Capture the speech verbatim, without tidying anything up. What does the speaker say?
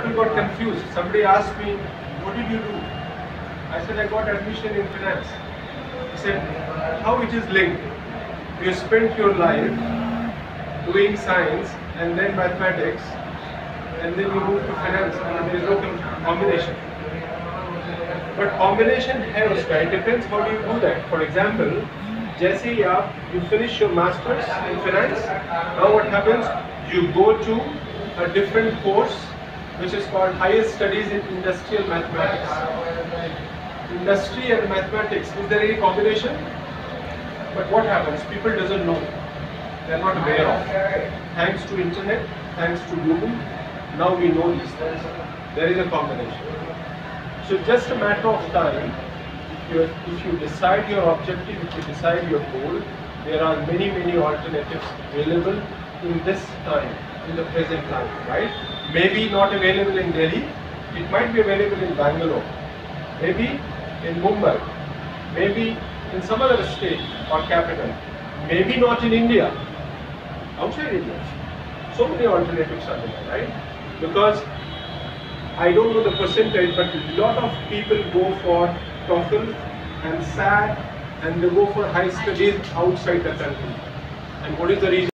people got confused. Somebody asked me, what did you do? I said, I got admission in finance. He said, how it is linked? You spent your life doing science and then mathematics, and then you move to finance, and there is no combination. But combination है उसका, it depends how do you do that. For example, जैसे ही आप you finish your masters in finance, now what happens? You go to a different course which is called higher studies in industrial mathematics. Industry and mathematics, is there any combination? But what happens? People doesn't know. They are not aware of. Thanks to internet, thanks to Google, now we know these things. There is a combination. So just a matter of time, if you, if you decide your objective, if you decide your goal, there are many, many alternatives available in this time, in the present time, right? Maybe not available in Delhi, it might be available in Bangalore, maybe in Mumbai, maybe in some other state or capital, maybe not in India, outside India. So many alternatives are there, right? Because I don't know the percentage, but a lot of people go for TOEFL and SAT, and they go for high studies outside the country. And what is the reason?